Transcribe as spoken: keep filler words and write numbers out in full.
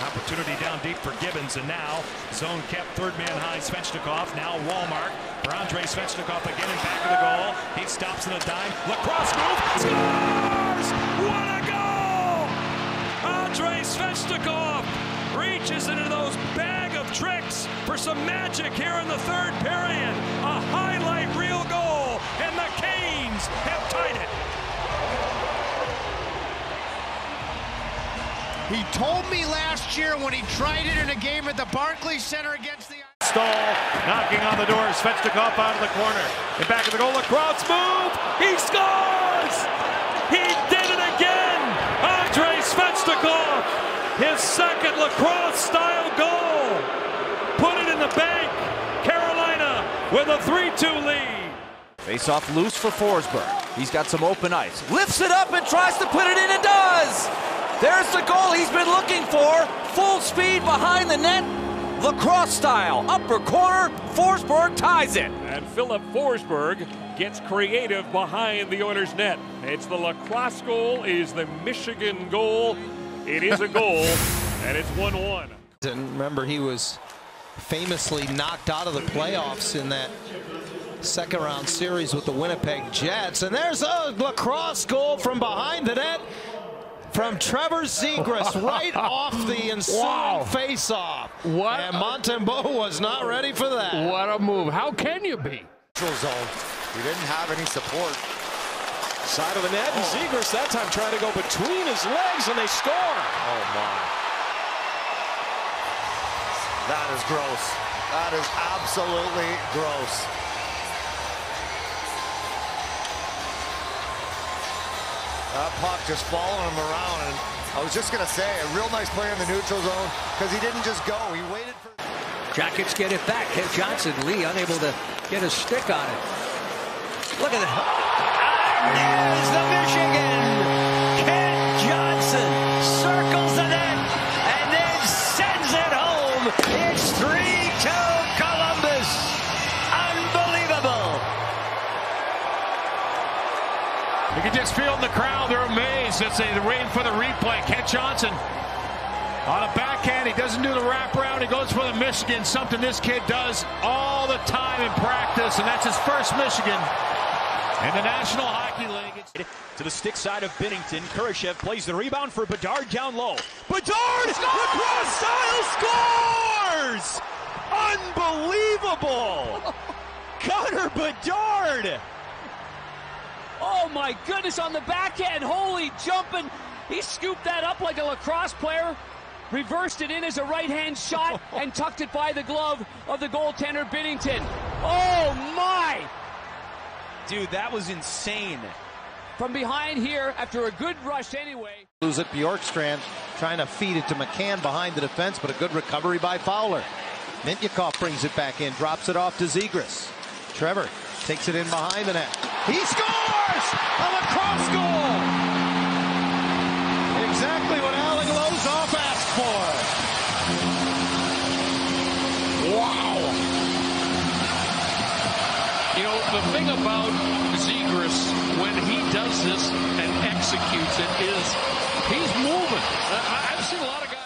Opportunity down deep for Gibbons, and now zone kept, third man high, Svechnikov. Now Wallmark for Andrei Svechnikov again in back of the goal. He stops in a dime. Lacrosse move, scores! What a goal! Andrei Svechnikov reaches into those bag of tricks for some magic here in the third period. A highlight reel goal, and the Canes have tied it. He told me last year when he tried it in a game at the Barclays Center against the... Stahl knocking on the door. Svechnikov out of the corner. In back of the goal, Lacrosse move. He scores! He did it again! Andrei Svechnikov! His second lacrosse-style goal! Put it in the bank! Carolina with a three two lead. Face off loose for Forsberg. He's got some open ice. Lifts it up and tries to put it in and does! There's the goal he's been looking for. Full speed behind the net. Lacrosse style. Upper corner. Forsberg ties it. And Philip Forsberg gets creative behind the Oilers' net. It's the lacrosse goal. It is the Michigan goal. It is a goal, and it's one one. And remember, he was famously knocked out of the playoffs in that second round series with the Winnipeg Jets. And there's a lacrosse goal from behind the net. From Trevor Zegras, right off the ensuing wow. face-off. What? And Montembeault was not ready for that. What a move. How can you be? Zone. He didn't have any support. Side of the net, and Zegras that time trying to go between his legs, and they score. Oh, my. That is gross. That is absolutely gross. That puck just following him around, and I was just going to say, a real nice play in the neutral zone, because he didn't just go, he waited for... Jackets get it back. Kent Johnson, Lee unable to get a stick on it. Look at that. And there's the Michigan. Kent Johnson circles the net, and then sends it home. It's three two Columbus. Unbelievable. You can just feel in the crowd, they're amazed as they waiting for the replay. Kent Johnson on a backhand, he doesn't do the wraparound, he goes for the Michigan, something this kid does all the time in practice, and that's his first Michigan in the National Hockey League. To the stick side of Binnington, Kurashev plays the rebound for Bedard down low. Bedard, lacrosse style scores! Unbelievable! Connor Bedard! Oh my goodness, on the backhand, holy jumping. He scooped that up like a lacrosse player, reversed it in as a right-hand shot, and tucked it by the glove of the goaltender Binnington. Oh my! Dude, that was insane. From behind here, after a good rush anyway. Lose it, Bjorkstrand trying to feed it to McCann behind the defense, but a good recovery by Fowler. Mintyukov brings it back in, drops it off to Zegras. Trevor takes it in behind the net. He scores! A lacrosse goal! Exactly what Alec Lozoff asked for. Wow. You know, the thing about Zegras, when he does this and executes it, is he's moving. I, I've seen a lot of guys.